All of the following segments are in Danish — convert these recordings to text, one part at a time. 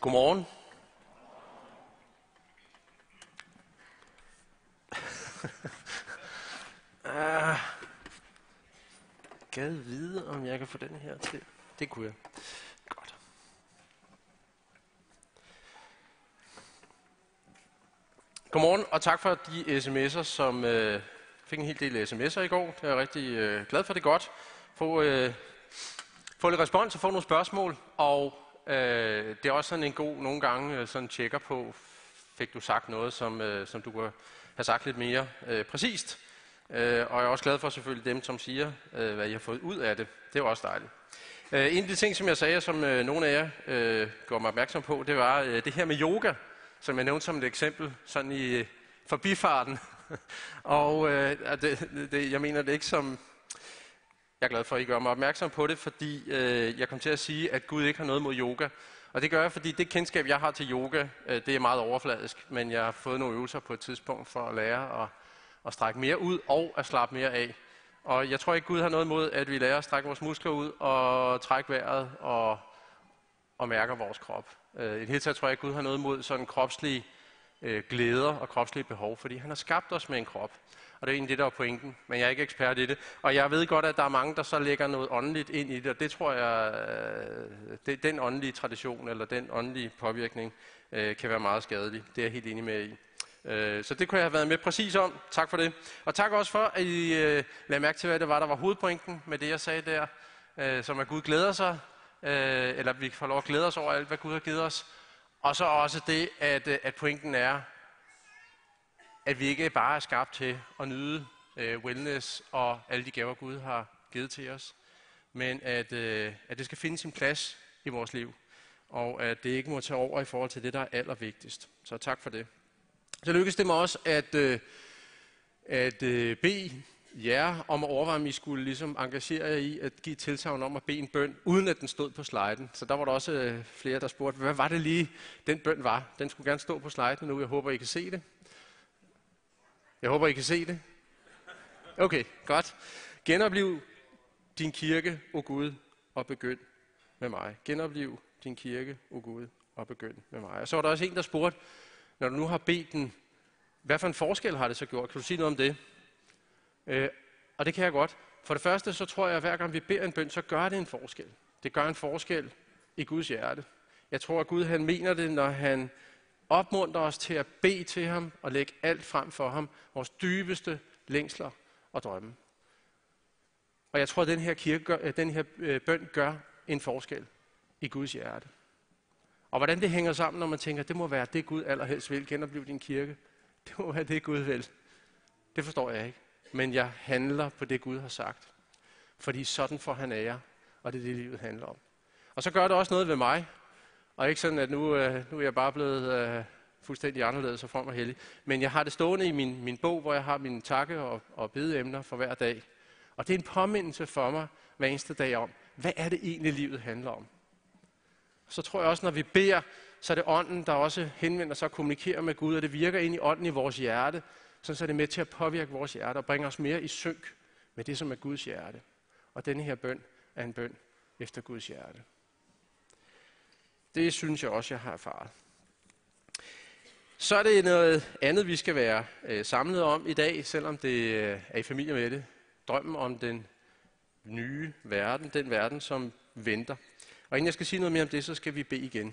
Godmorgen. Gad vide, om jeg kan få den her til. Det kunne jeg. Godt. Godmorgen, og tak for de sms'er, som fik en hel del sms'er i går. Det er jeg rigtig glad for, det er godt. Få lidt respons og få nogle spørgsmål. Og det er også sådan en god, nogle gange sådan tjekker på, fik du sagt noget, som du kunne have sagt lidt mere præcist. Og jeg er også glad for selvfølgelig dem, som siger, hvad I har fået ud af det. Det er også dejligt. En af de ting, som jeg sagde, som nogle af jer gjorde mig opmærksom på, det var det her med yoga, som jeg nævnte som et eksempel, sådan i forbifarten. Og jeg mener det ikke som... Jeg er glad for, at I gør mig opmærksom på det, fordi jeg kom til at sige, at Gud ikke har noget mod yoga. Og det gør jeg, fordi det kendskab, jeg har til yoga, det er meget overfladisk. Men jeg har fået nogle øvelser på et tidspunkt for at lære at strække mere ud og at slappe mere af. Og jeg tror ikke, Gud har noget mod, at vi lærer at strække vores muskler ud og trække vejret og mærker vores krop. I det hele taget tror jeg ikke, Gud har noget mod sådan kropslige glæder og kropslige behov, fordi han har skabt os med en krop. Og det er egentlig det, der er pointen, men jeg er ikke ekspert i det. Og jeg ved godt, at der er mange, der så lægger noget åndeligt ind i det, og det tror jeg, den åndelige tradition eller den åndelige påvirkning kan være meget skadelig. Det er jeg helt enig med i. Så det kunne jeg have været med præcis om. Tak for det. Og tak også for, at I lagde mærke til, hvad det var, der var hovedpointen med det, jeg sagde der, som at Gud glæder sig, eller vi får lov at glæde os over alt, hvad Gud har givet os. Og så også det, at pointen er, at vi ikke bare er skabt til at nyde wellness og alle de gaver, Gud har givet til os, men at det skal finde sin plads i vores liv, og at det ikke må tage over i forhold til det, der er allervigtigst. Så tak for det. Så lykkedes det mig også at bede jer om at overveje, om I skulle ligesom engagere jer i at give et tilsagn om at bede en bøn, uden at den stod på sliden. Så der var der også flere, der spurgte, hvad var det lige, den bøn var? Den skulle gerne stå på sliden nu. Jeg håber, I kan se det. Jeg håber, I kan se det. Okay, godt. Genopliv din kirke, o Gud, og begynd med mig. Genopliv din kirke, o Gud, og begynd med mig. Og så var der også en, der spurgte, når du nu har bedt den, hvad for en forskel har det så gjort? Kan du sige noget om det? Og det kan jeg godt. For det første, så tror jeg, at hver gang vi beder en bøn, så gør det en forskel. Det gør en forskel i Guds hjerte. Jeg tror, at Gud han mener det, når han opmuntrer os til at bede til ham og lægge alt frem for ham, vores dybeste længsler og drømme. Og jeg tror, at den her bøn gør en forskel i Guds hjerte. Og hvordan det hænger sammen, når man tænker, at det må være det, Gud allerhelst vil, genoplive din kirke. Det må være det, Gud vil. Det forstår jeg ikke. Men jeg handler på det, Gud har sagt. Fordi sådan får han ære, og det er det, livet handler om. Og så gør det også noget ved mig. Og ikke sådan, at nu er jeg bare blevet fuldstændig anderledes og from og hellig. Men jeg har det stående i min bog, hvor jeg har mine takke og bedeemner for hver dag. Og det er en påmindelse for mig hver eneste dag om, hvad er det egentlig, livet handler om. Så tror jeg også, når vi beder, så er det ånden, der også henvender sig og kommunikerer med Gud, og det virker ind i ånden i vores hjerte, så er det med til at påvirke vores hjerte og bringe os mere i synk med det, som er Guds hjerte. Og denne her bøn er en bøn efter Guds hjerte. Det synes jeg også, jeg har erfaret. Så er det noget andet, vi skal være samlet om i dag, selvom det er i familie med det. Drømmen om den nye verden, den verden, som venter. Og inden jeg skal sige noget mere om det, så skal vi bede igen.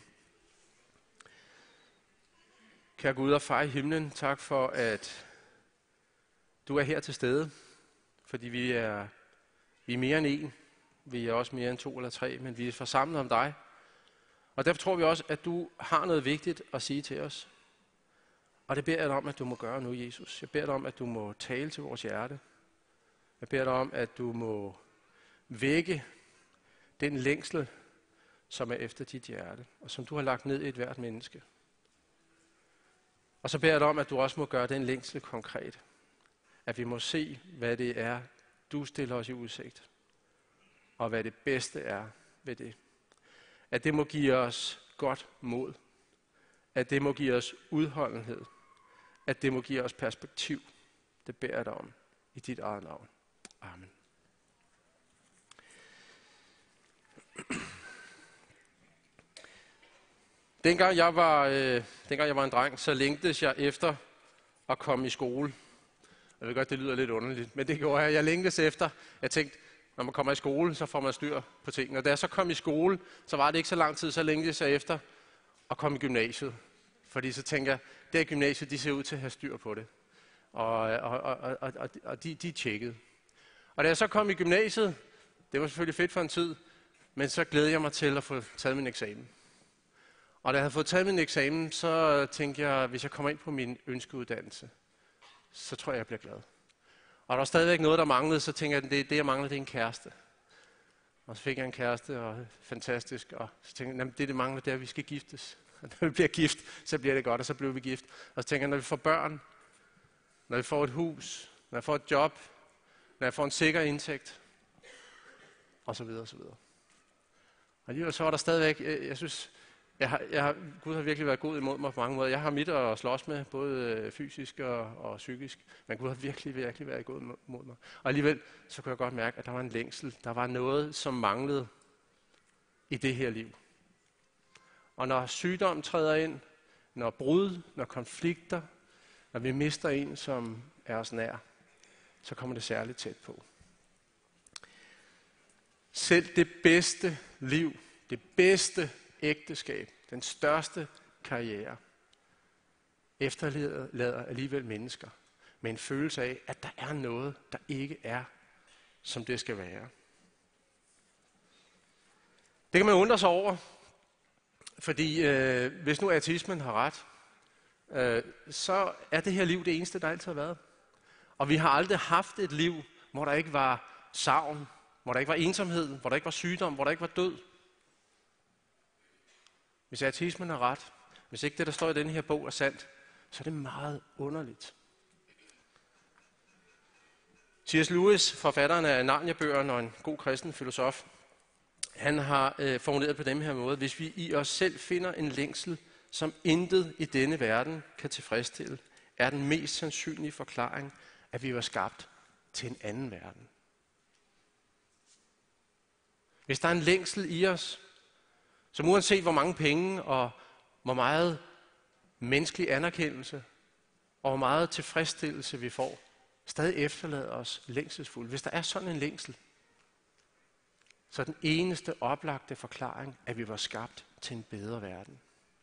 Kære Gud og far i himlen, tak for, at du er her til stede. Fordi vi er mere end en. Vi er også mere end 2 eller 3, men vi er forsamlet om dig. Og derfor tror vi også, at du har noget vigtigt at sige til os. Og det beder jeg dig om, at du må gøre nu, Jesus. Jeg beder dig om, at du må tale til vores hjerte. Jeg beder dig om, at du må vække den længsel, som er efter dit hjerte, og som du har lagt ned i et hvert menneske. Og så beder jeg dig om, at du også må gøre den længsel konkret. At vi må se, hvad det er, du stiller os i udsigt. Og hvad det bedste er ved det. At det må give os godt mod. At det må give os udholdenhed. At det må give os perspektiv. Det beder jeg dig om i dit eget navn. Amen. Dengang jeg var en dreng, så længtes jeg efter at komme i skole. Jeg ved godt, det lyder lidt underligt, men det gjorde jeg. Jeg længtes efter. Jeg tænkte, når man kommer i skole, så får man styr på tingene. Og da jeg så kom i skole, så var det ikke så lang tid, så længtes jeg efter at komme i gymnasiet. Fordi så tænker jeg, det her gymnasiet, de ser ud til at have styr på det. Og de er tjekket. Og da jeg så kom i gymnasiet, det var selvfølgelig fedt for en tid, men så glædede jeg mig til at få taget min eksamen. Og da jeg havde fået taget min eksamen, så tænkte jeg, hvis jeg kommer ind på min ønskeuddannelse, så tror jeg bliver glad. Og der var stadigvæk noget, der manglede, så tænkte jeg, at det jeg mangler, det er en kæreste. Og så fik jeg en kæreste, og fantastisk, og så tænkte jeg, det mangler, det er, at vi skal giftes. Og når vi bliver gift, så bliver det godt, og så bliver vi gift. Og så tænker jeg, når vi får børn, når vi får et hus, når jeg får et job, når jeg får en sikker indtægt, og så videre, og så videre. Og alligevel så var der stadigvæk, jeg synes, Gud har virkelig været god imod mig på mange måder. Jeg har mit at slås med, både fysisk og psykisk, men Gud har virkelig været god imod mig. Og alligevel så kunne jeg godt mærke, at der var en længsel. Der var noget, som manglede i det her liv. Og når sygdom træder ind, når brud, når konflikter, når vi mister en, som er os nær, så kommer det særligt tæt på. Selv det bedste liv, det bedste ægteskab, den største karriere, efterlader alligevel mennesker med en følelse af, at der er noget, der ikke er, som det skal være. Det kan man undre sig over, fordi hvis nu ateismen har ret, så er det her liv det eneste, der altid har været. Og vi har aldrig haft et liv, hvor der ikke var savn, hvor der ikke var ensomhed, hvor der ikke var sygdom, hvor der ikke var død. Hvis ateismen har ret, hvis ikke det, der står i denne her bog, er sandt, så er det meget underligt. C.S. Lewis, forfatteren af Narnia-bøgerne og en god kristen filosof, han har formuleret på den her måde: hvis vi i os selv finder en længsel, som intet i denne verden kan tilfredsstille, er den mest sandsynlige forklaring, at vi var skabt til en anden verden. Hvis der er en længsel i os, som uanset hvor mange penge og hvor meget menneskelig anerkendelse og hvor meget tilfredsstillelse vi får, stadig efterlader os længselsfulde. Hvis der er sådan en længsel, så er den eneste oplagte forklaring, at vi var skabt til en bedre verden.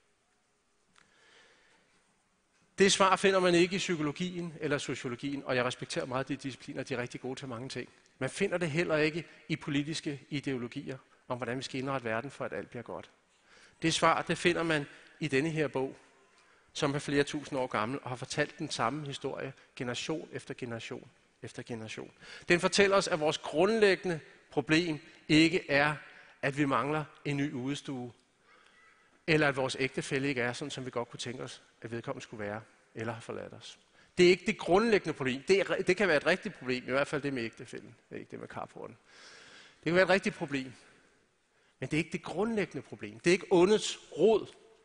Det svar finder man ikke i psykologien eller sociologien, og jeg respekterer meget de discipliner, de er rigtig gode til mange ting. Man finder det heller ikke i politiske ideologier om, hvordan vi skal indrette verden, for at alt bliver godt. Det svar, det finder man i denne her bog, som er flere tusind år gammel, og har fortalt den samme historie, generation efter generation efter generation. Den fortæller os, at vores grundlæggende problem ikke er, at vi mangler en ny udestue, eller at vores ægtefælle ikke er sådan, som vi godt kunne tænke os, at vedkommende skulle være, eller har forladt os. Det er ikke det grundlæggende problem. Det kan være et rigtigt problem, i hvert fald det med ægtefællen, det er ikke det med carporten. Det kan være et rigtigt problem, men det er ikke det grundlæggende problem. Det er ikke ondets rod.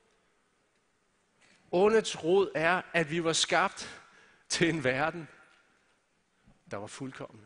Ondets rod er, at vi var skabt til en verden, der var fuldkommen.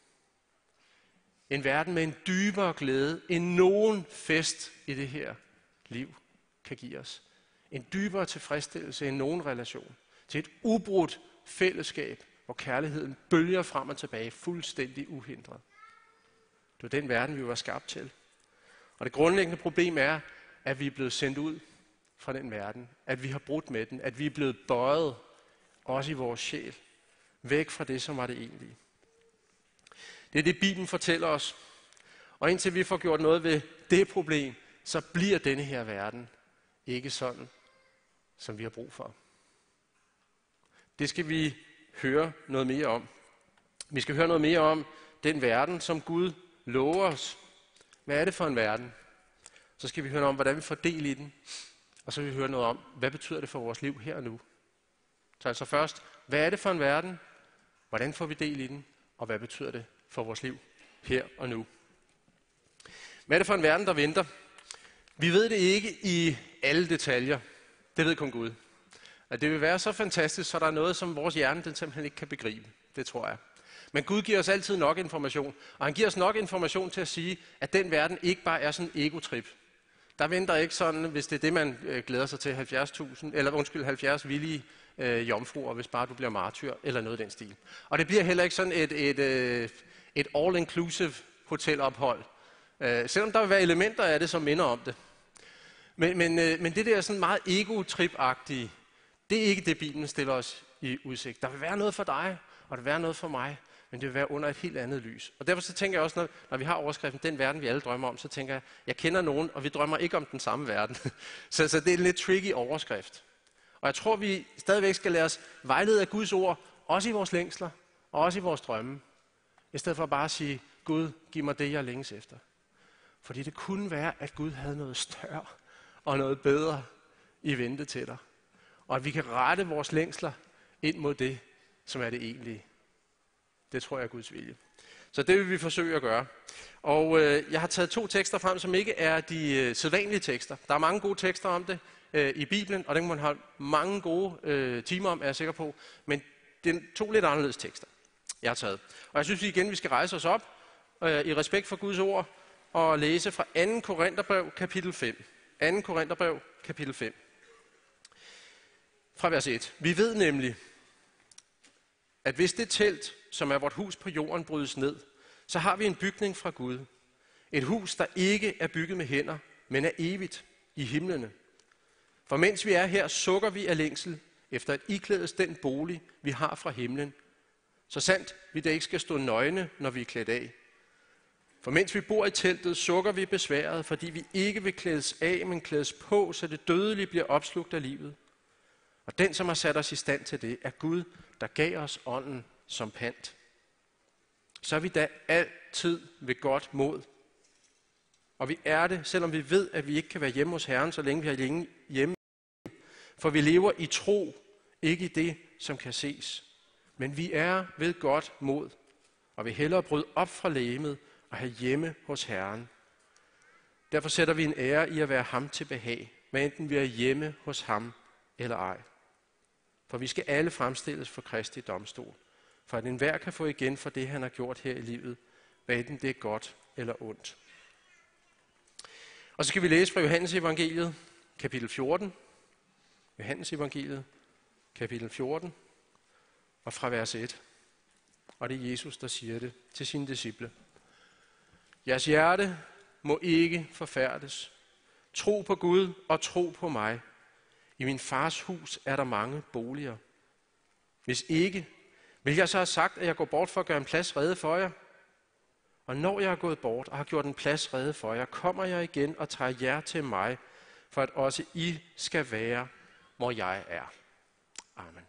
En verden med en dybere glæde, end nogen fest i det her liv kan give os. En dybere tilfredsstillelse end nogen relation. Til et ubrudt fællesskab, hvor kærligheden bølger frem og tilbage, fuldstændig uhindret. Det var den verden, vi var skabt til. Og det grundlæggende problem er, at vi er blevet sendt ud fra den verden. At vi har brudt med den. At vi er blevet bøjet, også i vores sjæl, væk fra det, som var det egentlige. Det er det, Bibelen fortæller os. Og indtil vi får gjort noget ved det problem, så bliver denne her verden ikke sådan, som vi har brug for. Det skal vi høre noget mere om. Vi skal høre noget mere om den verden, som Gud lover os. Hvad er det for en verden? Så skal vi høre noget om, hvordan vi får del i den. Og så vil vi høre noget om, hvad betyder det for vores liv her og nu. Så altså først, hvad er det for en verden? Hvordan får vi del i den? Og hvad betyder det for vores liv her og nu? Hvad er det for en verden, der venter? Vi ved det ikke i alle detaljer. Det ved kun Gud. At det vil være så fantastisk, så der er noget, som vores hjerne den simpelthen ikke kan begribe. Det tror jeg. Men Gud giver os altid nok information. Og han giver os nok information til at sige, at den verden ikke bare er sådan en egotrip. Der venter ikke sådan, hvis det er det, man glæder sig til, 70 villige jomfruer, hvis bare du bliver martyr, eller noget i den stil. Og det bliver heller ikke sådan et all-inclusive hotelophold, selvom der vil være elementer af det, som minder om det. Men det der sådan meget ego-trip-agtige, det er ikke det, Bibelen stiller os i udsigt. Der vil være noget for dig, og der vil være noget for mig, men det vil være under et helt andet lys. Og derfor så tænker jeg også, når vi har overskriften, den verden, vi alle drømmer om, så tænker jeg kender nogen, og vi drømmer ikke om den samme verden. så det er en lidt tricky overskrift. Og jeg tror, vi stadigvæk skal lade os vejlede af Guds ord, også i vores længsler, og også i vores drømme. I stedet for bare at sige, Gud, giv mig det, jeg længes efter. Fordi det kunne være, at Gud havde noget større og noget bedre i vente til dig. Og at vi kan rette vores længsler ind mod det, som er det egentlige. Det tror jeg er Guds vilje. Så det vil vi forsøge at gøre. Og jeg har taget 2 tekster frem, som ikke er de sædvanlige tekster. Der er mange gode tekster om det i Bibelen, og den kan man have mange gode timer om, er jeg sikker på. Men det er 2 lidt anderledes tekster, jeg har taget. Og jeg synes vi skal rejse os op i respekt for Guds ord og læse fra 2. Korintherbrev, kapitel 5. 2. Korintherbrev, kapitel 5. Fra vers 1. Vi ved nemlig, at hvis det telt, som er vort hus på jorden, brydes ned, så har vi en bygning fra Gud. Et hus, der ikke er bygget med hænder, men er evigt i himlene. For mens vi er her, sukker vi af længsel efter at iklædes den bolig, vi har fra himlen. Så sandt vi da ikke skal stå nøgne, når vi er klædt af. For mens vi bor i teltet, sukker vi besværet, fordi vi ikke vil klædes af, men klædes på, så det dødelige bliver opslugt af livet. Og den, som har sat os i stand til det, er Gud, der gav os ånden som pant. Så er vi da altid ved godt mod. Og vi er det, selvom vi ved, at vi ikke kan være hjemme hos Herren, så længe vi har hjemme. For vi lever i tro, ikke i det, som kan ses. Men vi er ved godt mod, og vil hellere bryde op fra legemet og have hjemme hos Herren. Derfor sætter vi en ære i at være ham til behag, hvad enten vi er hjemme hos ham eller ej. For vi skal alle fremstilles for Kristi domstol, for at enhver kan få igen for det, han har gjort her i livet, hvad enten det er godt eller ondt. Og så skal vi læse fra Johannes evangeliet, kapitel 14. Johannes evangeliet, kapitel 14, og fra vers 1. Og det er Jesus, der siger det til sine disciple. Jeres hjerte må ikke forfærdes. Tro på Gud og tro på mig. I min fars hus er der mange boliger. Hvis ikke, vil jeg så have sagt, at jeg går bort for at gøre en plads rede for jer? Og når jeg er gået bort og har gjort en plads rede for jer, kommer jeg igen og tager jer til mig, for at også I skal være, hvor jeg er. Amen.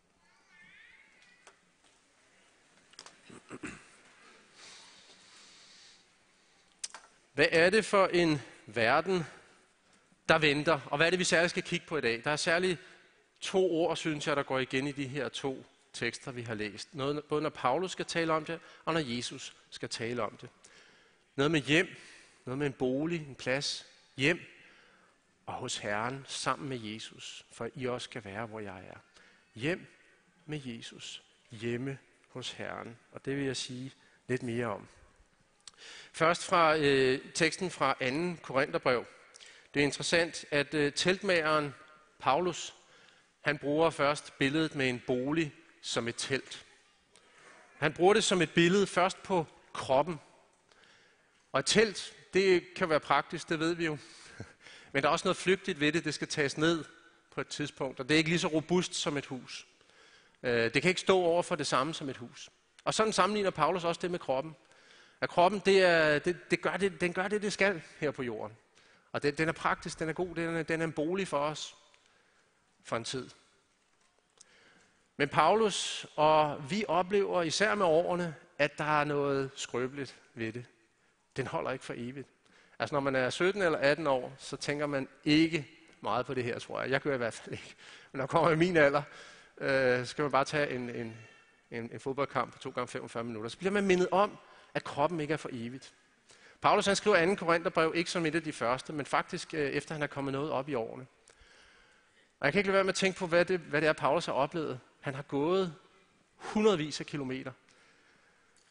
Hvad er det for en verden, der venter? Og hvad er det, vi særligt skal kigge på i dag? Der er særligt 2 ord, synes jeg, der går igen i de her 2 tekster, vi har læst. Noget, både når Paulus skal tale om det, og når Jesus skal tale om det. Noget med hjem, noget med en bolig, en plads, hjem, og hos Herren sammen med Jesus, for I også skal være, hvor jeg er. Hjem med Jesus, hjemme hos Herren. Og det vil jeg sige lidt mere om. Først fra teksten fra 2. Korintherbrev. Det er interessant, at teltmageren Paulus, han bruger først billedet med en bolig som et telt. Han bruger det som et billede først på kroppen. Og et telt, det kan være praktisk, det ved vi jo. Men der er også noget flygtigt ved det, det skal tages ned på et tidspunkt. Og det er ikke lige så robust som et hus. Det kan ikke stå over for det samme som et hus. Og sådan sammenligner Paulus også det med kroppen. At kroppen, den gør det skal her på jorden. Og den er praktisk, den er god, den er en bolig for os for en tid. Men Paulus og vi oplever især med årene, at der er noget skrøbeligt ved det. Den holder ikke for evigt. Altså når man er 17 eller 18 år, så tænker man ikke meget på det her, tror jeg. Jeg gør i hvert fald ikke. Men når kommer i min alder, skal man bare tage en fodboldkamp på 2 gange 45 minutter. Så bliver man mindet om, at kroppen ikke er for evigt. Paulus han skriver 2. Korintherbrev ikke som et af de første, men faktisk efter han er kommet noget op i årene. Og jeg kan ikke lade være med at tænke på, hvad det er, Paulus har oplevet. Han har gået hundredvis af kilometer.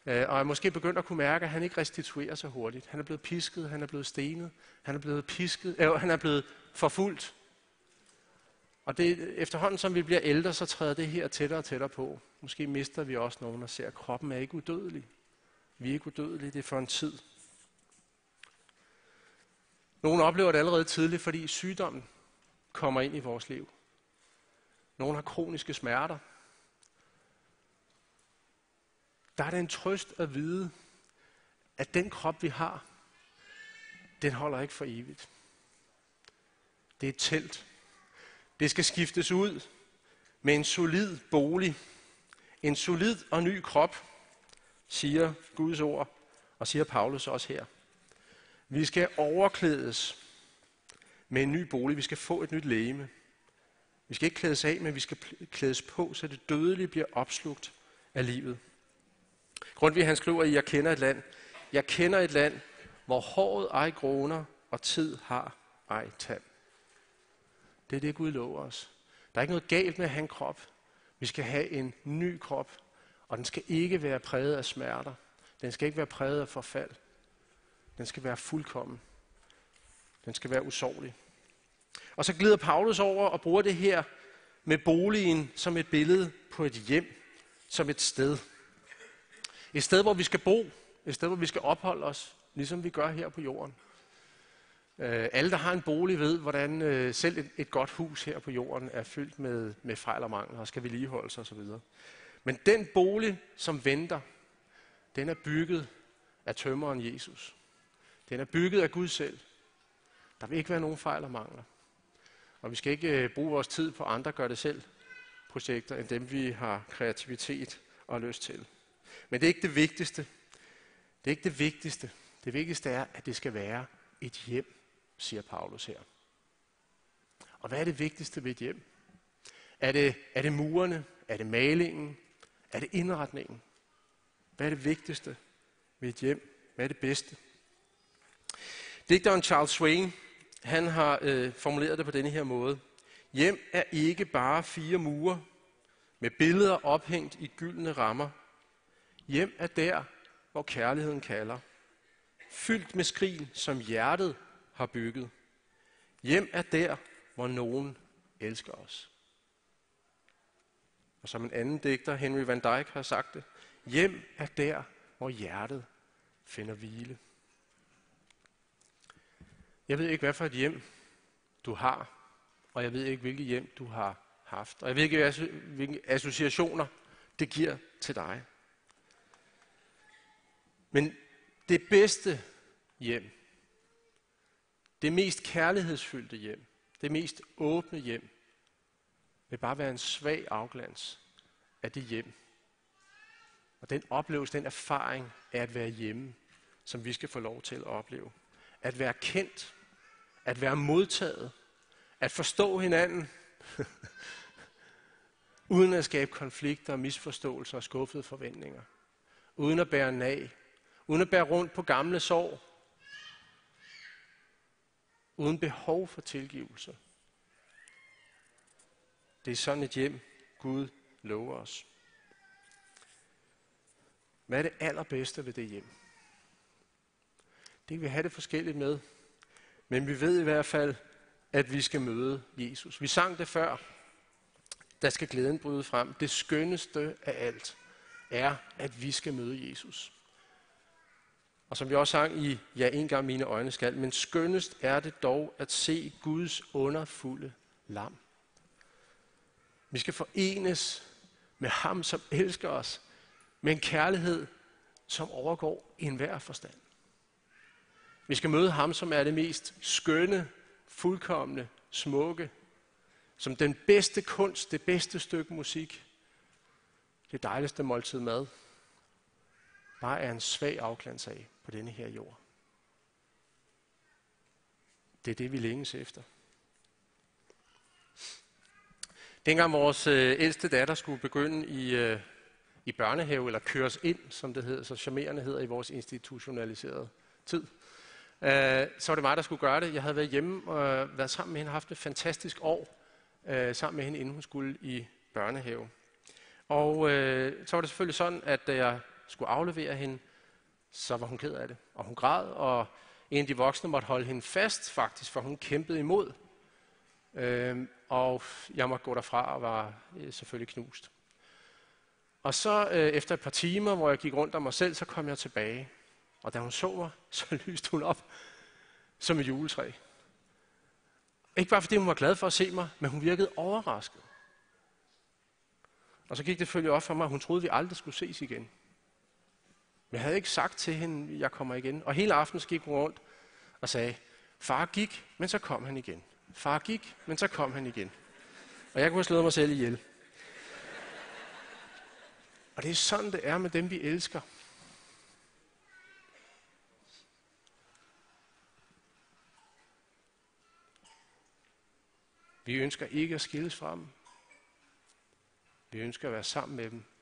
Og er måske begyndt at kunne mærke, at han ikke restituerer så hurtigt. Han er blevet pisket, han er blevet stenet, han er blevet forfulgt. Og det, efterhånden som vi bliver ældre, så træder det her tættere og tættere på. Måske mister vi også nogen og ser, at kroppen er ikke udødelig. Vi er ikke udødelige, det er for en tid. Nogle oplever det allerede tidligt, fordi sygdommen kommer ind i vores liv. Nogle har kroniske smerter. Der er det en trøst at vide, at den krop, vi har, den holder ikke for evigt. Det er et telt. Det skal skiftes ud med en solid bolig. En solid og ny krop, siger Guds ord, og siger Paulus også her. Vi skal overklædes med en ny bolig. Vi skal få et nyt legeme. Vi skal ikke klædes af, men vi skal klædes på, så det dødelige bliver opslugt af livet. Grundtvig han skriver, jeg kender et land. Jeg kender et land, hvor håret ej gråner, og tid har ej tand. Det er det, Gud lover os. Der er ikke noget galt med at have en krop. Vi skal have en ny krop, og den skal ikke være præget af smerter. Den skal ikke være præget af forfald. Den skal være fuldkommen. Den skal være usårlig. Og så glider Paulus over og bruger det her med boligen som et billede på et hjem, som et sted. Et sted, hvor vi skal bo. Et sted, hvor vi skal opholde os, ligesom vi gør her på jorden. Alle, der har en bolig, ved, hvordan selv et godt hus her på jorden er fyldt med fejl og mangler, og skal vedligeholdes osv. Men den bolig, som venter, den er bygget af tømreren Jesus. Den er bygget af Gud selv. Der vil ikke være nogen fejl og mangler. Og vi skal ikke bruge vores tid på andre gør det selv projekter, end dem vi har kreativitet og lyst til. Men det er ikke det vigtigste. Det er ikke det vigtigste. Det vigtigste er, at det skal være et hjem, siger Paulus her. Og hvad er det vigtigste ved et hjem? Er det murene? Er det malingen? Er det indretningen? Hvad er det vigtigste ved et hjem? Hvad er det bedste? Digteren Charles Swain, han har formuleret det på denne her måde. Hjem er ikke bare 4 mure med billeder ophængt i gyldne rammer. Hjem er der, hvor kærligheden kalder. Fyldt med skrin, som hjertet har bygget. Hjem er der, hvor nogen elsker os. Og som en anden digter, Henry Van Dyke, har sagt det. Hjem er der, hvor hjertet finder hvile. Jeg ved ikke, hvad for et hjem du har, og jeg ved ikke, hvilket hjem du har haft. Og jeg ved ikke, hvilke associationer det giver til dig. Men det bedste hjem, det mest kærlighedsfyldte hjem, det mest åbne hjem, vil bare være en svag afglans af det hjem. Og den oplevelse, den erfaring af at være hjemme, som vi skal få lov til at opleve. At være kendt, at være modtaget, at forstå hinanden, uden at skabe konflikter, misforståelser og skuffede forventninger. Uden at bære nag, uden at bære rundt på gamle sår, uden behov for tilgivelse. Det er sådan et hjem, Gud lover os. Hvad er det allerbedste ved det hjem? Det kan vi have det forskelligt med, men vi ved i hvert fald, at vi skal møde Jesus. Vi sang det før, der skal glæden bryde frem. Det skønneste af alt er, at vi skal møde Jesus. Og som vi også sang i Ja, en gang mine øjne skal, men skønnest er det dog at se Guds underfulde lam. Vi skal forenes med ham, som elsker os, med en kærlighed, som overgår enhver forstand. Vi skal møde ham, som er det mest skønne, fuldkomne, smukke, som den bedste kunst, det bedste stykke musik, det dejligste måltid mad, bare er en svag afglans af på denne her jord. Det er det, vi længes efter. Dengang vores ældste datter skulle begynde i børnehave, eller køres ind, som det hedder, så charmerende hedder i vores institutionaliserede tid, så var det mig, der skulle gøre det. Jeg havde været hjemme og været sammen med hende, haft et fantastisk år sammen med hende, inden hun skulle i børnehave. Og så var det selvfølgelig sådan, at da jeg skulle aflevere hende, så var hun ked af det. Og hun græd, og en af de voksne måtte holde hende fast faktisk, for hun kæmpede imod. Og jeg måtte gå derfra og var selvfølgelig knust. Og så efter et par timer, hvor jeg gik rundt om mig selv, så kom jeg tilbage. Og da hun så mig, så lyste hun op som et juletræ. Ikke bare fordi hun var glad for at se mig, men hun virkede overrasket. Og så gik det selvfølgelig op for mig, at hun troede, at vi aldrig skulle ses igen. Men jeg havde ikke sagt til hende, at jeg kommer igen. Og hele aftenen gik hun rundt og sagde, far gik, men så kom han igen. Far gik, men så kom han igen. Og jeg kunne have slået mig selv ihjel. Og det er sådan, det er med dem, vi elsker. Vi ønsker ikke at skilles fra dem. Vi ønsker at være sammen med dem.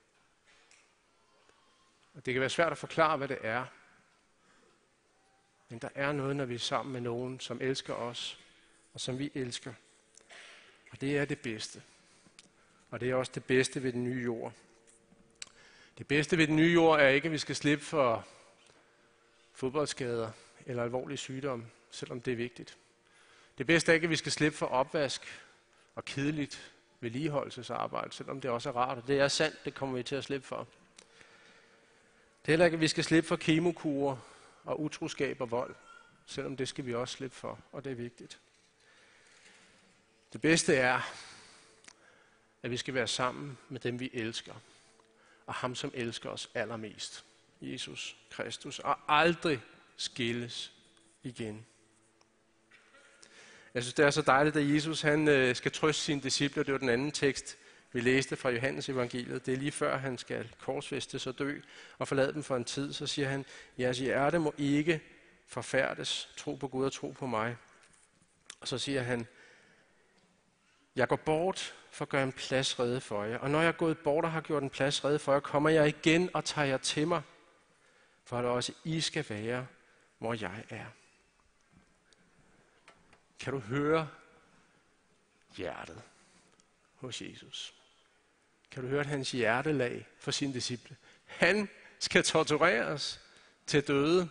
Og det kan være svært at forklare, hvad det er. Men der er noget, når vi er sammen med nogen, som elsker os, og som vi elsker. Og det er det bedste. Og det er også det bedste ved den nye jord. Det bedste ved den nye jord er ikke, at vi skal slippe for fodboldskader eller alvorlige sygdomme, selvom det er vigtigt. Det bedste er ikke, at vi skal slippe for opvask og kedeligt vedligeholdelsesarbejde, selvom det også er rart. Og det er sandt, det kommer vi til at slippe for. Det er heller ikke, at vi skal slippe for kemokurer og utroskab og vold, selvom det skal vi også slippe for, og det er vigtigt. Det bedste er, at vi skal være sammen med dem, vi elsker, og ham, som elsker os allermest, Jesus Kristus, og aldrig skilles igen. Jeg synes, det er så dejligt, at Jesus han skal trøste sine disciple. Det var den anden tekst, vi læste fra Johannes evangeliet. Det er lige før, han skal korsfæstes og dø og forlade dem for en tid. Så siger han, jeres hjerte må ikke forfærdes. Tro på Gud og tro på mig. Og så siger han, jeg går bort for at gøre en plads rede for jer. Og når jeg er gået bort og har gjort en plads rede for jer, kommer jeg igen og tager jer til mig, for at også I skal være, hvor jeg er. Kan du høre hjertet hos Jesus? Kan du høre hans hjertelag for sine disciple? Han skal tortureres til døde.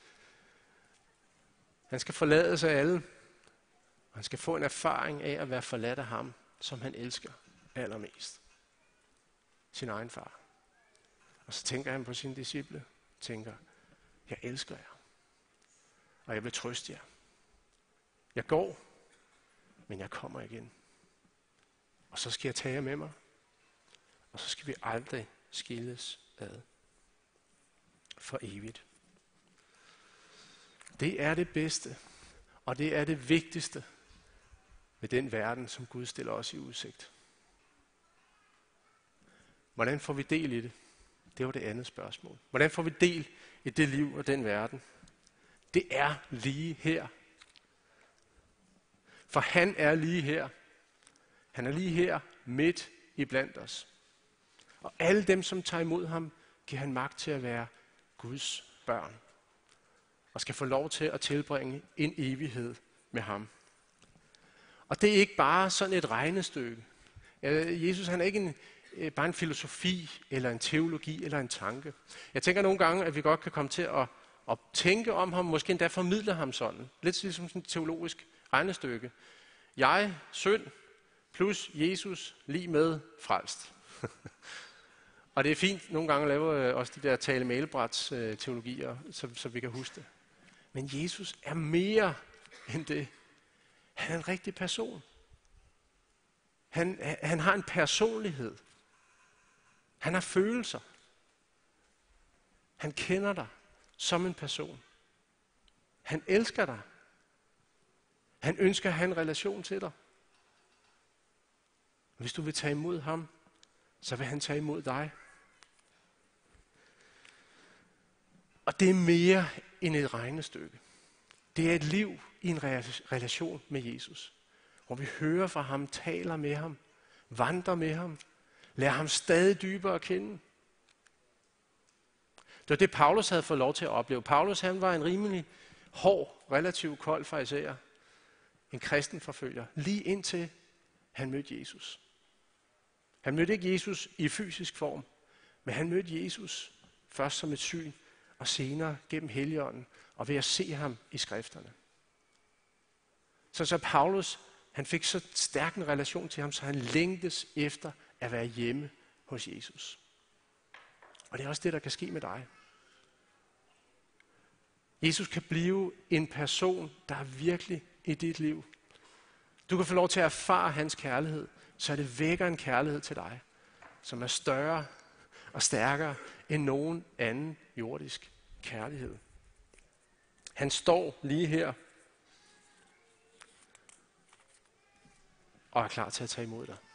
Han skal forlades af alle. Han skal få en erfaring af at være forladt af ham, som han elsker allermest. Sin egen far. Og så tænker han på sine disciple. Tænker, jeg elsker jer. Og jeg vil trøste jer. Jeg går, men jeg kommer igen. Og så skal jeg tage jer med mig. Og så skal vi aldrig skilles ad. For evigt. Det er det bedste. Og det er det vigtigste ved den verden, som Gud stiller os i udsigt. Hvordan får vi del i det? Det var det andet spørgsmål. Hvordan får vi del i det liv og den verden? Det er lige her. For han er lige her. Han er lige her midt i blandt os. Og alle dem, som tager imod ham, giver han magt til at være Guds børn. Og skal få lov til at tilbringe en evighed med ham. Og det er ikke bare sådan et regnestykke. Jesus han er ikke bare en filosofi, eller en teologi, eller en tanke. Jeg tænker nogle gange, at vi godt kan komme til at tænke om ham, måske endda formidle ham sådan. Lidt ligesom sådan et teologisk regnestykke. Jeg, synd, plus Jesus, lige med frelst. Og det er fint nogle gange at lave også de der tale-mailbrats teologier, så vi kan huske det. Men Jesus er mere end det. Han er en rigtig person. Han har en personlighed. Han har følelser. Han kender dig som en person. Han elsker dig. Han ønsker at have en relation til dig. Hvis du vil tage imod ham, så vil han tage imod dig. Og det er mere end et regnestykke. Det er et liv i en relation med Jesus. Hvor vi hører fra ham, taler med ham, vandrer med ham, lærer ham stadig dybere at kende. Det var det, Paulus havde fået lov til at opleve. Paulus han var en rimelig hård, relativt kold farisæer. En kristen forfølger. Lige indtil han mødte Jesus. Han mødte ikke Jesus i fysisk form, men han mødte Jesus Først som et syn, og senere gennem Helligånden, og ved at se ham i skrifterne. Så Paulus, han fik så stærk en relation til ham, så han længtes efter at være hjemme hos Jesus. Og det er også det, der kan ske med dig. Jesus kan blive en person, der er virkelig i dit liv. Du kan få lov til at erfare hans kærlighed, så det vækker en kærlighed til dig, som er større og stærkere end nogen anden jordisk kærlighed. Han står lige her og er klar til at tage imod dig.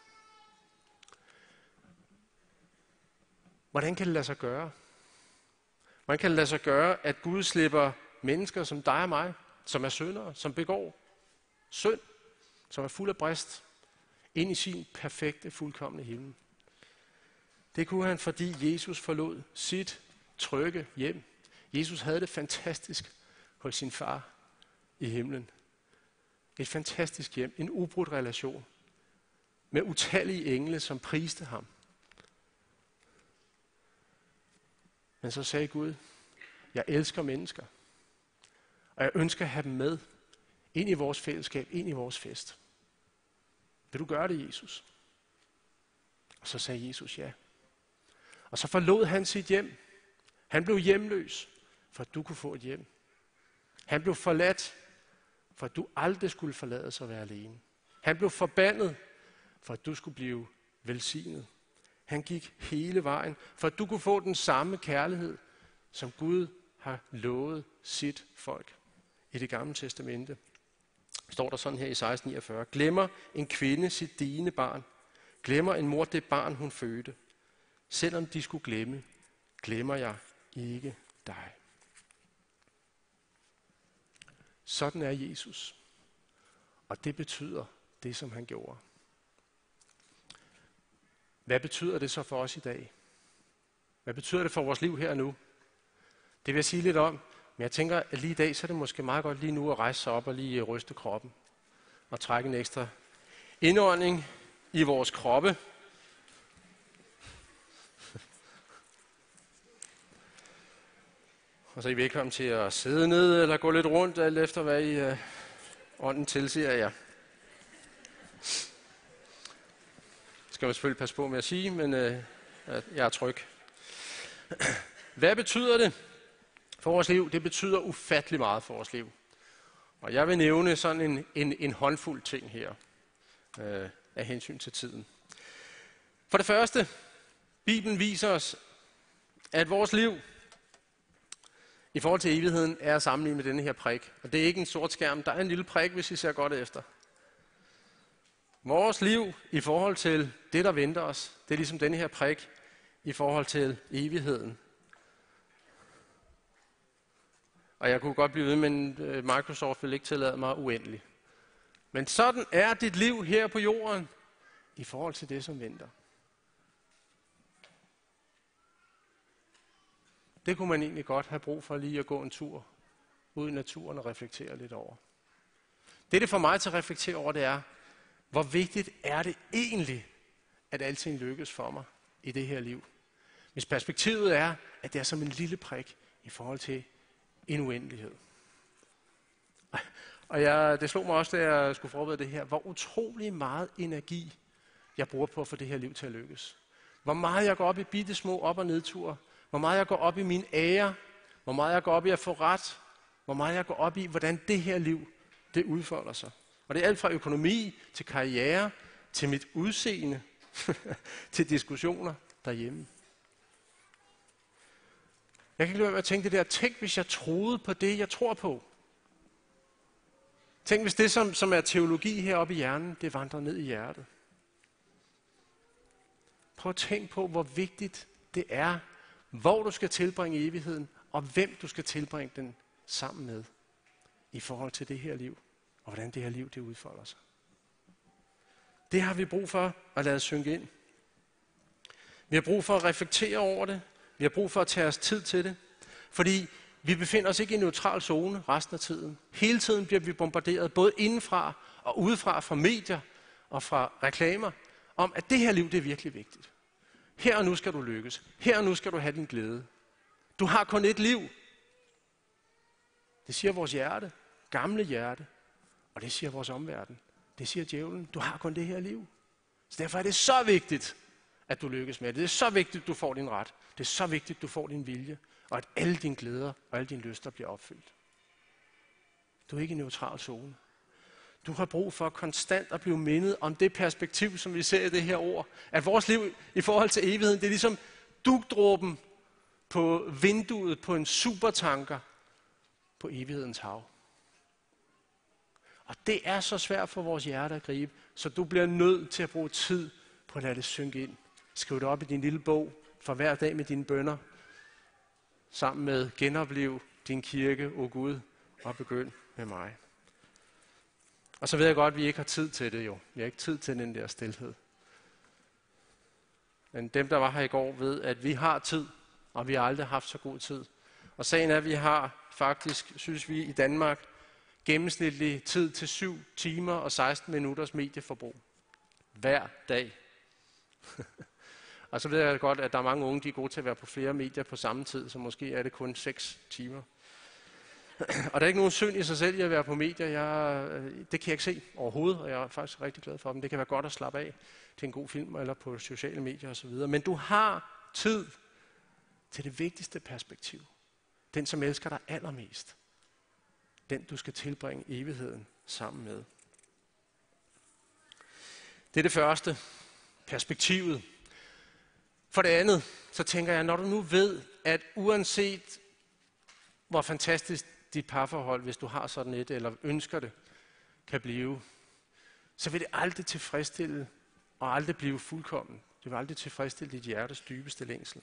Hvordan kan det lade sig gøre? Hvordan kan det lade sig gøre, at Gud slipper mennesker som dig og mig, som er syndere, som begår synd, som er fuld af brist, ind i sin perfekte, fuldkomne himmel? Det kunne han, fordi Jesus forlod sit trygge hjem. Jesus havde det fantastisk hos sin far i himlen. Et fantastisk hjem, en ubrudt relation, med utallige engle, som priste ham. Men så sagde Gud, jeg elsker mennesker, og jeg ønsker at have dem med ind i vores fællesskab, ind i vores fest. Vil du gøre det, Jesus? Og så sagde Jesus ja. Og så forlod han sit hjem. Han blev hjemløs, for at du kunne få et hjem. Han blev forladt, for at du aldrig skulle forlades og være alene. Han blev forbandet, for at du skulle blive velsignet. Han gik hele vejen, for at du kunne få den samme kærlighed, som Gud har lovet sit folk. I Det Gamle Testamente står der sådan her i 1649. Glemmer en kvinde sit digne barn, glemmer en mor det barn, hun fødte. Selvom de skulle glemme, glemmer jeg ikke dig. Sådan er Jesus. Og det betyder det, som han gjorde. Hvad betyder det så for os i dag? Hvad betyder det for vores liv her og nu? Det vil jeg sige lidt om, men jeg tænker, at lige i dag, så er det måske meget godt lige nu at rejse sig op og lige ryste kroppen. Og trække en ekstra indånding i vores kroppe. Og så er I velkommen til at sidde ned eller gå lidt rundt, alt efter hvad I ånden tilsiger jer. Skal man selvfølgelig passe på med at sige, men jeg er tryg. Hvad betyder det for vores liv? Det betyder ufattelig meget for vores liv. Og jeg vil nævne sådan en håndfuld ting her af hensyn til tiden. For det første, Bibelen viser os, at vores liv i forhold til evigheden er at sammenligne med denne her prik. Og det er ikke en sort skærm, der er en lille prik, hvis I ser godt efter. Vores liv i forhold til det, der venter os, det er ligesom denne her prik i forhold til evigheden. Og jeg kunne godt blive ved, men Microsoft vil ikke tillade mig uendelig. Men sådan er dit liv her på jorden i forhold til det, som venter. Det kunne man egentlig godt have brug for lige at gå en tur ud i naturen og reflektere lidt over. Det får mig til at reflektere over, det er, hvor vigtigt er det egentlig, at alting lykkes for mig i det her liv. Hvis perspektivet er, at det er som en lille prik i forhold til en uendelighed. Og det slog mig også, da jeg skulle forberede det her, hvor utrolig meget energi jeg bruger på at få det her liv til at lykkes. Hvor meget jeg går op i bitte små op- og nedture. Hvor meget jeg går op i min ære. Hvor meget jeg går op i at få ret. Hvor meget jeg går op i, hvordan det her liv, det udfolder sig. Og det er alt fra økonomi til karriere, til mit udseende, til diskussioner derhjemme. Jeg kan ikke lade være med at tænke det der, tænk hvis jeg troede på det, jeg tror på. Tænk hvis det, som er teologi heroppe i hjernen, det vandrer ned i hjertet. Prøv at tænke på, hvor vigtigt det er, hvor du skal tilbringe evigheden, og hvem du skal tilbringe den sammen med, i forhold til det her liv, og hvordan det her liv, det udfolder sig. Det har vi brug for at lade synke ind. Vi har brug for at reflektere over det. Vi har brug for at tage os tid til det. Fordi vi befinder os ikke i en neutral zone resten af tiden. Hele tiden bliver vi bombarderet, både indenfra og udefra, fra medier og fra reklamer, om at det her liv, det er virkelig vigtigt. Her og nu skal du lykkes. Her og nu skal du have din glæde. Du har kun et liv. Det siger vores hjerte, gamle hjerte, og det siger vores omverden. Det siger djævlen, du har kun det her liv. Så derfor er det så vigtigt, at du lykkes med det. Det er så vigtigt, at du får din ret. Det er så vigtigt, at du får din vilje, og at alle dine glæder og alle dine lyster bliver opfyldt. Du er ikke i neutral zone. Du har brug for konstant at blive mindet om det perspektiv, som vi ser i det her ord. At vores liv i forhold til evigheden, det er ligesom dugdråben på vinduet på en supertanker på evighedens hav. Og det er så svært for vores hjerte at gribe, så du bliver nødt til at bruge tid på at lade det synke ind. Skriv det op i din lille bog for hver dag med dine bønner, sammen med genopliv din kirke, o Gud, og begynd med mig. Og så ved jeg godt, at vi ikke har tid til det jo. Vi har ikke tid til den der stilhed. Men dem, der var her i går, ved, at vi har tid, og vi har aldrig haft så god tid. Og sagen er, at vi har faktisk, synes vi i Danmark, gennemsnitlig tid til 7 timer og 16 minutters medieforbrug. Hver dag. Og så ved jeg godt, at der er mange unge, de er gode til at være på flere medier på samme tid, så måske er det kun 6 timer. Og der er ikke nogen synd i sig selv i at være på medier. Det kan jeg ikke se overhovedet, og jeg er faktisk rigtig glad for dem. Det kan være godt at slappe af til en god film eller på sociale medier osv. Men du har tid til det vigtigste perspektiv. Den, som elsker dig allermest. Den, du skal tilbringe evigheden sammen med. Det er det første. Perspektivet. For det andet, så tænker jeg, når du nu ved, at uanset hvor fantastisk dit parforhold, hvis du har sådan et, eller ønsker det, kan blive, så vil det aldrig tilfredsstille, og aldrig blive fuldkommen. Det vil aldrig tilfredsstille dit hjertes dybeste længsel.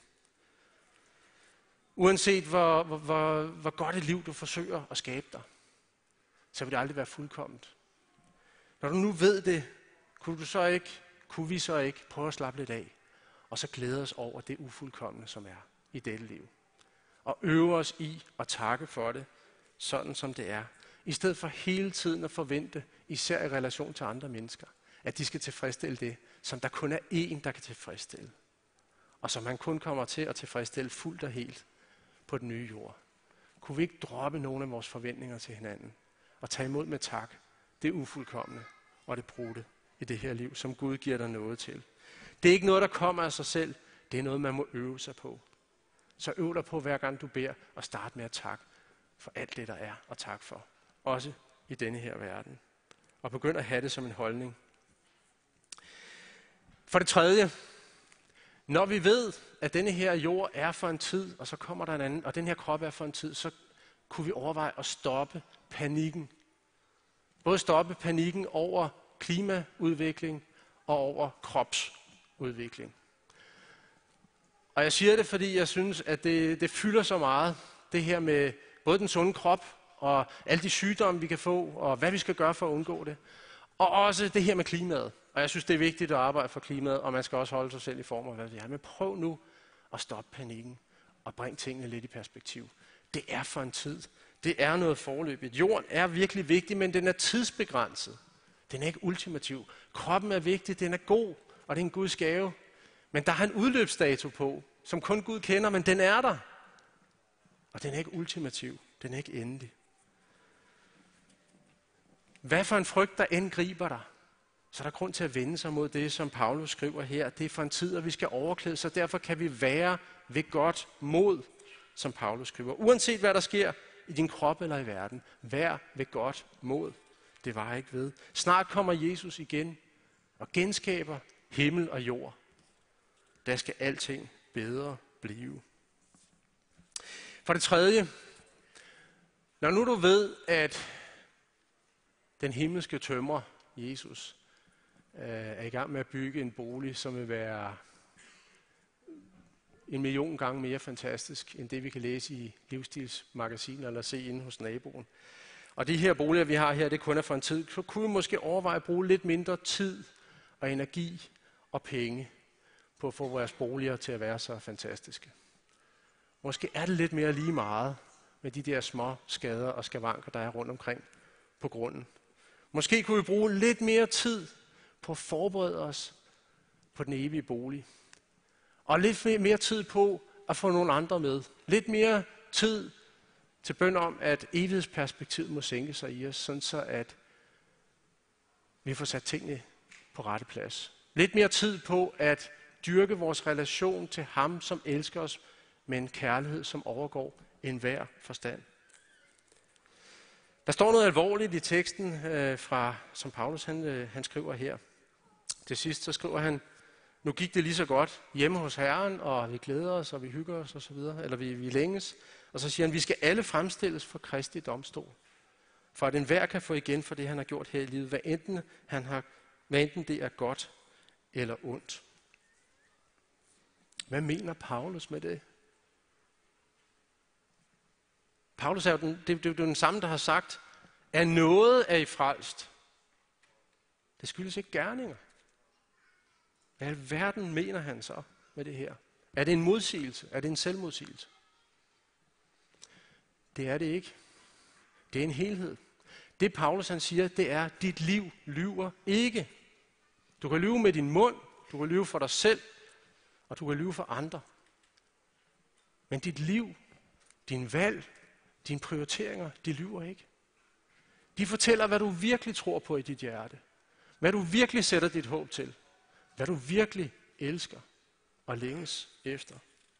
Uanset hvor godt et liv du forsøger at skabe dig, så vil det aldrig være fuldkomment. Når du nu ved det, kunne vi så ikke prøve at slappe lidt af, og så glæde os over det ufuldkomne, som er i dette liv. Og øve os i at takke for det, sådan som det er. I stedet for hele tiden at forvente, især i relation til andre mennesker, at de skal tilfredsstille det, som der kun er én, der kan tilfredsstille. Og som man kun kommer til at tilfredsstille fuldt og helt på den nye jord. Kunne vi ikke droppe nogle af vores forventninger til hinanden, og tage imod med tak det ufuldkomne og det brudte i det her liv, som Gud giver dig noget til. Det er ikke noget, der kommer af sig selv. Det er noget, man må øve sig på. Så øv dig på, hver gang du beder, og start med at takke for alt det, der er, og tak for. Også i denne her verden. Og begynd at have det som en holdning. For det tredje, når vi ved, at denne her jord er for en tid, og så kommer der en anden, og den her krop er for en tid, så kunne vi overveje at stoppe panikken. Både stoppe panikken over klimaudvikling og over kropsudvikling. Og jeg siger det, fordi jeg synes, at det fylder så meget, det her med både den sunde krop, og alle de sygdomme, vi kan få, og hvad vi skal gøre for at undgå det. Og også det her med klimaet. Og jeg synes, det er vigtigt at arbejde for klimaet, og man skal også holde sig selv i form af, hvad det er. Men prøv nu at stoppe panikken, og bring tingene lidt i perspektiv. Det er for en tid. Det er noget forløbigt. Jorden er virkelig vigtig, men den er tidsbegrænset. Den er ikke ultimativ. Kroppen er vigtig, den er god, og det er en Guds gave. Men der er en udløbsdato på, som kun Gud kender, men den er der. Og den er ikke ultimativ. Den er ikke endelig. Hvad for en frygt, der end griber dig, så er der grund til at vende sig mod det, som Paulus skriver her. Det er for en tid, at vi skal overklæde, så derfor kan vi være ved godt mod, som Paulus skriver. Uanset hvad der sker i din krop eller i verden, vær ved godt mod. Det var ikke ved. Snart kommer Jesus igen og genskaber himmel og jord. Der skal alting bedre blive. For det tredje, når nu du ved, at den himmelske tømrer, Jesus, er i gang med at bygge en bolig, som vil være 1 million gange mere fantastisk, end det vi kan læse i livsstilsmagasiner eller se inde hos naboen. Og de her boliger, vi har her, det kun er for en tid, så kunne vi måske overveje at bruge lidt mindre tid og energi og penge på at få vores boliger til at være så fantastiske. Måske er det lidt mere lige meget med de der små skader og skavanker, der er rundt omkring på grunden. Måske kunne vi bruge lidt mere tid på at forberede os på den evige bolig. Og lidt mere tid på at få nogle andre med. Lidt mere tid til bøn om, at evighedsperspektivet må sænke sig i os, sådan så at vi får sat tingene på rette plads. Lidt mere tid på at dyrke vores relation til ham, som elsker os med en kærlighed, som overgår enhver forstand. Der står noget alvorligt i teksten, som Paulus han skriver her. Til sidst så skriver han, nu gik det lige så godt hjemme hos Herren, og vi glæder os, og vi hygger os osv., eller vi længes. Og så siger han, vi skal alle fremstilles for Kristi domstol, for at enhver kan få igen for det, han har gjort her i livet, hvad enten det er godt eller ondt. Hvad mener Paulus med det? Paulus er jo den samme, der har sagt, af noget er I frelst. Det skyldes ikke gerninger. Hvad i alverden mener han så med det her? Er det en modsigelse? Er det en selvmodsigelse? Det er det ikke. Det er en helhed. Det Paulus han siger, det er, at dit liv lyver ikke. Du kan lyve med din mund, du kan lyve for dig selv, og du kan lyve for andre. Men dit liv, din valg, dine prioriteringer, de lyver ikke. De fortæller, hvad du virkelig tror på i dit hjerte. Hvad du virkelig sætter dit håb til. Hvad du virkelig elsker og længes efter.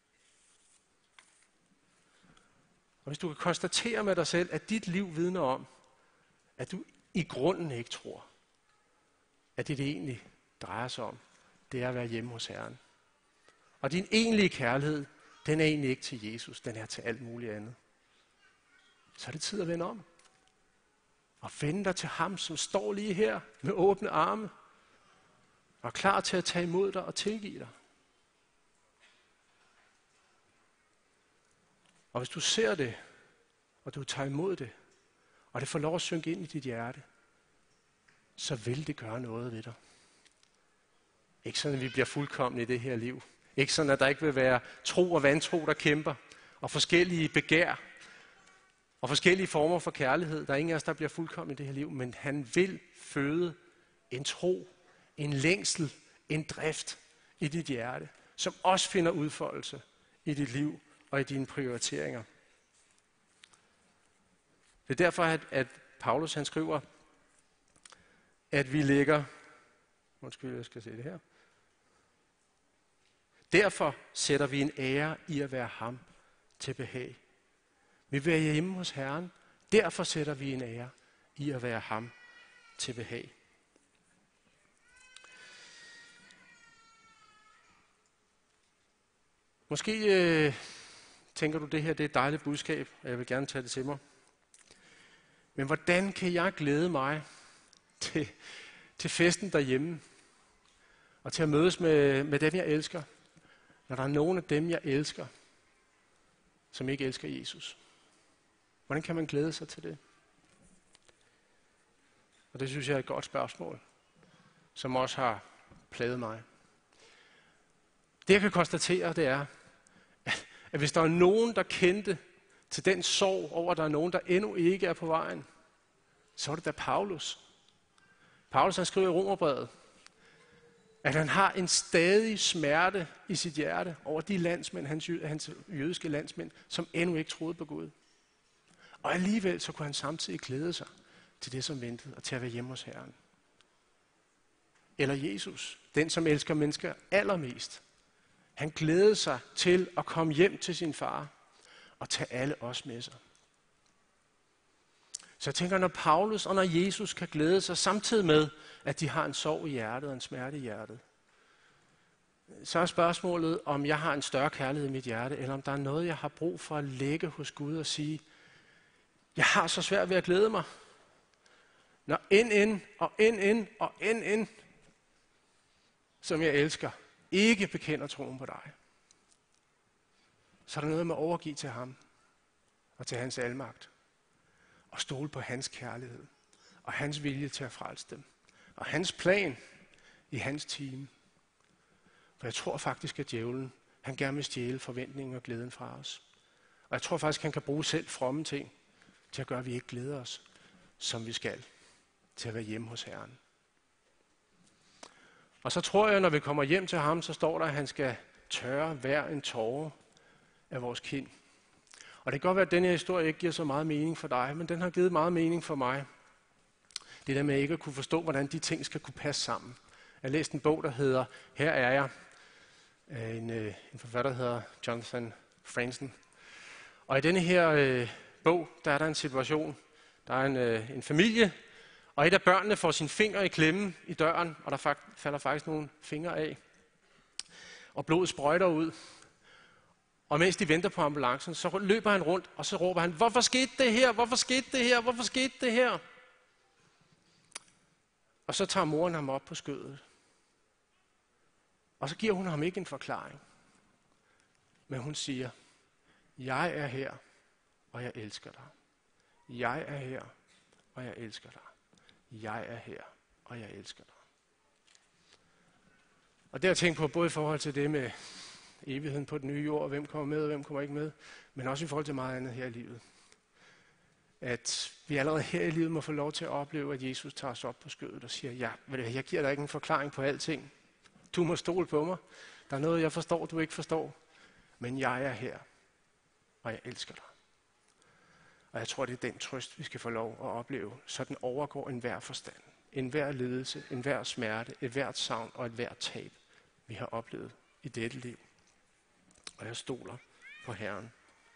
Og hvis du kan konstatere med dig selv, at dit liv vidner om, at du i grunden ikke tror, at det egentlig drejer sig om, det er at være hjemme hos Herren. Og din egentlige kærlighed, den er egentlig ikke til Jesus, den er til alt muligt andet. Så er det tid at vende om. Og vende dig til ham, som står lige her med åbne arme, og er klar til at tage imod dig og tilgive dig. Og hvis du ser det, og du tager imod det, og det får lov at synke ind i dit hjerte, så vil det gøre noget ved dig. Ikke sådan, at vi bliver fuldkomne i det her liv. Ikke sådan, at der ikke vil være tro og vantro, der kæmper, og forskellige begær, og forskellige former for kærlighed. Der er ingen af os, der bliver fuldkomne i det her liv, men han vil føde en tro, en længsel, en drift i dit hjerte, som også finder udfoldelse i dit liv og i dine prioriteringer. Det er derfor, at Paulus han skriver, at vi lægger... Undskyld, jeg skal se det her. Derfor sætter vi en ære i at være ham til behag. Vi vil være hjemme hos Herren. Derfor sætter vi en ære i at være ham til behag. Måske tænker du, det her det er et dejligt budskab, og jeg vil gerne tage det til mig. Men hvordan kan jeg glæde mig til festen derhjemme, og til at mødes med dem, jeg elsker, når der er nogen af dem, jeg elsker, som ikke elsker Jesus? Hvordan kan man glæde sig til det? Og det synes jeg er et godt spørgsmål, som også har plaget mig. Det jeg kan konstatere, det er, at hvis der er nogen, der kendte til den sorg over, at der er nogen, der endnu ikke er på vejen, så er det da Paulus. Paulus han skriver i Romerbrevet, at han har en stadig smerte i sit hjerte over de landsmænd, hans jødiske landsmænd, som endnu ikke troede på Gud. Og alligevel så kunne han samtidig glæde sig til det, som ventede, og til at være hjemme hos Herren. Eller Jesus, den som elsker mennesker allermest. Han glædede sig til at komme hjem til sin far og tage alle os med sig. Så jeg tænker, når Paulus og når Jesus kan glæde sig samtidig med, at de har en sorg i hjertet og en smerte i hjertet, så er spørgsmålet, om jeg har en større kærlighed i mit hjerte, eller om der er noget, jeg har brug for at lægge hos Gud og sige, jeg har så svært ved at glæde mig. Når end, som jeg elsker, ikke bekender troen på dig, så er der noget med at overgive til ham og til hans almagt. Og stole på hans kærlighed og hans vilje til at frelse dem. Og hans plan i hans team. For jeg tror faktisk, at djævlen, han gerne vil stjæle forventningen og glæden fra os. Og jeg tror faktisk, han kan bruge selv fromme ting til at gøre, at vi ikke glæder os, som vi skal, til at være hjemme hos Herren. Og så tror jeg, når vi kommer hjem til ham, så står der, at han skal tørre hver en tåre af vores kind. Og det kan godt være, at den her historie ikke giver så meget mening for dig, men den har givet meget mening for mig. Det der med ikke at kunne forstå, hvordan de ting skal kunne passe sammen. Jeg læste en bog, der hedder Her er jeg. En forfatter, der hedder Jonathan Franzen. Og i denne her bog, der er der en situation. Der er en familie, og et af børnene får sin finger i klemme i døren, og der falder faktisk nogle fingre af. Og blodet sprøjter ud. Og mens de venter på ambulancen, så løber han rundt, og så råber han, hvorfor skete det her? Hvorfor skete det her? Hvorfor skete det her? Og så tager moren ham op på skødet. Og så giver hun ham ikke en forklaring. Men hun siger, jeg er her, og jeg elsker dig. Jeg er her, og jeg elsker dig. Jeg er her, og jeg elsker dig. Og det har jeg tænkt på, både i forhold til det med evigheden på den nye jord, og hvem kommer med, og hvem kommer ikke med, men også i forhold til meget andet her i livet. At vi allerede her i livet må få lov til at opleve, at Jesus tager os op på skødet og siger, ja, jeg giver dig ikke en forklaring på alting. Du må stole på mig. Der er noget, jeg forstår, du ikke forstår. Men jeg er her, og jeg elsker dig. Og jeg tror, det er den trøst, vi skal få lov at opleve, så den overgår enhver forstand, enhver lidelse, enhver smerte, hvert savn og hvert tab, vi har oplevet i dette liv. Og jeg stoler på Herren.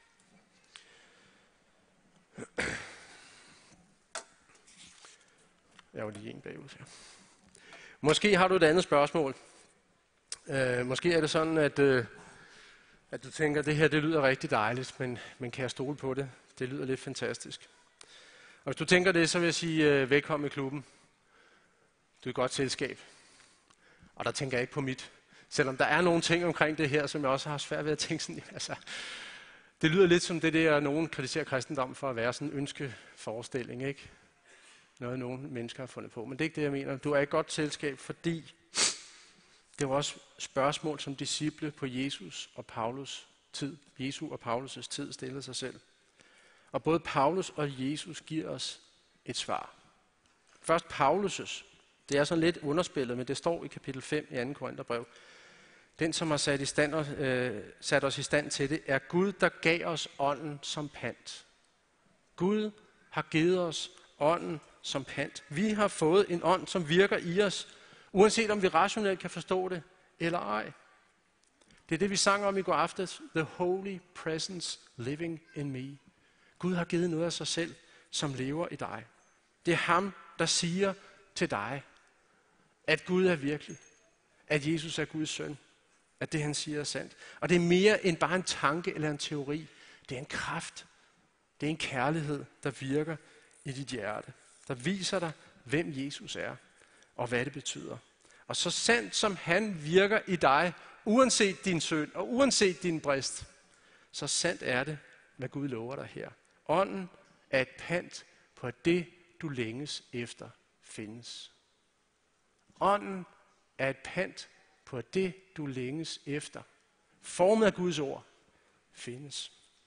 Jeg var lige en bagud her. Måske har du et andet spørgsmål. Måske er det sådan, at du tænker, at det her det lyder rigtig dejligt, men kan jeg stole på det? Det lyder lidt fantastisk. Og hvis du tænker det, så vil jeg sige velkommen i klubben. Du er et godt selskab. Og der tænker jeg ikke på mit. Selvom der er nogle ting omkring det her, som jeg også har svært ved at tænke sådan, altså, det lyder lidt som det der, nogen kritiserer kristendom for at være sådan en ønskeforestilling, ikke? Noget, nogle mennesker har fundet på. Men det er ikke det, jeg mener. Du er et godt selskab, fordi det var også spørgsmål, som disciple på Jesus og Paulus tid, Jesu og Paulus' tid stillede sig selv. Og både Paulus og Jesus giver os et svar. Først Paulus'. Det er sådan lidt underspillet, men det står i kapitel 5 i 2. Korintherbrev. Den, som har sat os i stand til det, er Gud, der gav os ånden som pant. Gud har givet os ånden som pant. Vi har fået en ånd, som virker i os, uanset om vi rationelt kan forstå det eller ej. Det er det, vi sang om i går aftes. The Holy Presence living in me. Gud har givet noget af sig selv, som lever i dig. Det er ham, der siger til dig, at Gud er virkelig. At Jesus er Guds søn. At det, han siger, er sandt. Og det er mere end bare en tanke eller en teori. Det er en kraft. Det er en kærlighed, der virker i dit hjerte. Der viser dig, hvem Jesus er, og hvad det betyder. Og så sandt som han virker i dig, uanset din synd og uanset din brist, så sandt er det, hvad Gud lover dig her. Ånden er et pant på, at det, du længes efter, findes. Ånden er et pant på, at det, du længes efter, formet af Guds ord, findes.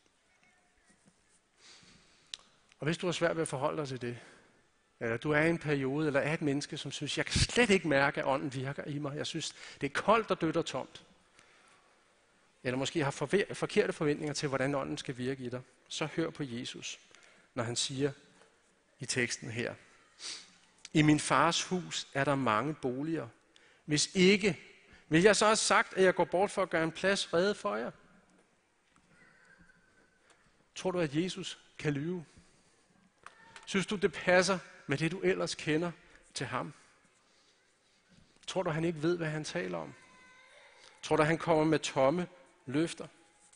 Og hvis du har svært ved at forholde dig til det, eller du er i en periode, eller er et menneske, som synes, jeg kan slet ikke mærke, at ånden virker i mig. Jeg synes, det er koldt og dødt og tomt. Eller måske har forkerte forventninger til, hvordan ånden skal virke i dig. Så hør på Jesus, når han siger i teksten her. I min fars hus er der mange boliger. Hvis ikke, vil jeg så have sagt, at jeg går bort for at gøre en plads rede for jer? Tror du, at Jesus kan lyve? Synes du, det passer med det, du ellers kender til ham? Tror du, han ikke ved, hvad han taler om? Tror du, han kommer med tomme løfter?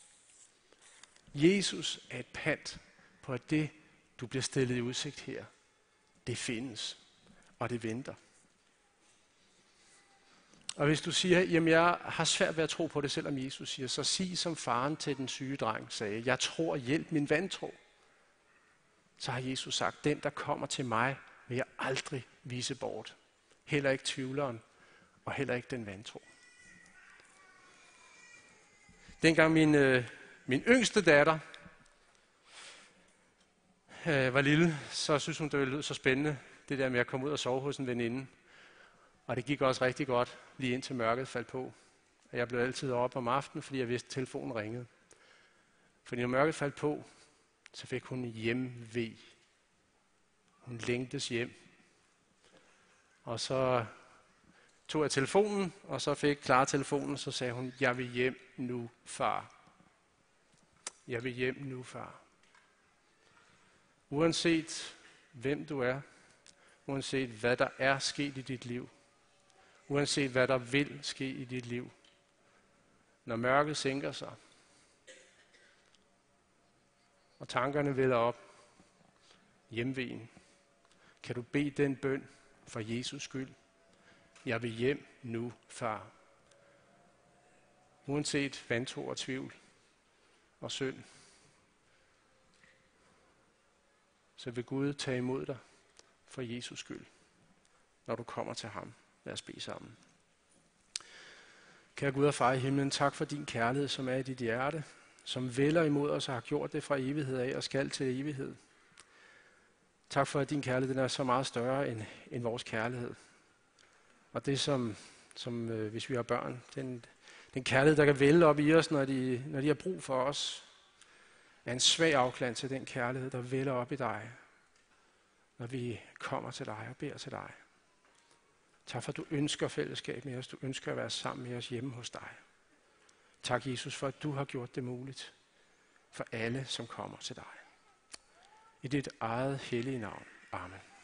Jesus er et pant på, at det, du bliver stillet i udsigt her, det findes, og det venter. Og hvis du siger, jamen jeg har svært ved at tro på det, selvom Jesus siger, så sig som faren til den syge dreng sagde, jeg tror, hjælp min vantro. Så har Jesus sagt, den der kommer til mig, vil jeg aldrig vise bort. Heller ikke tvivleren, og heller ikke den vantro. Dengang min yngste datter var lille, så synes hun, det lød så spændende, det der med at komme ud og sove hos en veninde. Og det gik også rigtig godt, lige indtil mørket faldt på. Og jeg blev altid op om aftenen, fordi jeg vidste, at telefonen ringede. Fordi når mørket faldt på, så fik hun hjemve. Hun længtes hjem. Og så tog jeg telefonen, og så fik Clara telefonen, så sagde hun, jeg vil hjem nu, far. Jeg vil hjem nu, far. Uanset hvem du er, uanset hvad der er sket i dit liv, uanset hvad der vil ske i dit liv, når mørket sænker sig, og tankerne vælder op, hjemvejen, kan du bede den bøn for Jesus skyld. Jeg vil hjem nu, far. Uanset vantro og tvivl og synd, så vil Gud tage imod dig for Jesus skyld, når du kommer til ham. Lad os bede sammen. Kære Gud og far i himlen, tak for din kærlighed, som er i dit hjerte, som vælger imod os og har gjort det fra evighed af og skal til evighed. Tak for, at din kærlighed den er så meget større end vores kærlighed. Og det som hvis vi har børn, den kærlighed, der kan vælge op i os, når de har brug for os, er en svag afkland til den kærlighed, der vælger op i dig, når vi kommer til dig og beder til dig. Tak for, at du ønsker fællesskab med os. Du ønsker at være sammen med os hjemme hos dig. Tak, Jesus, for at du har gjort det muligt for alle, som kommer til dig. I dit eget hellige navn. Amen.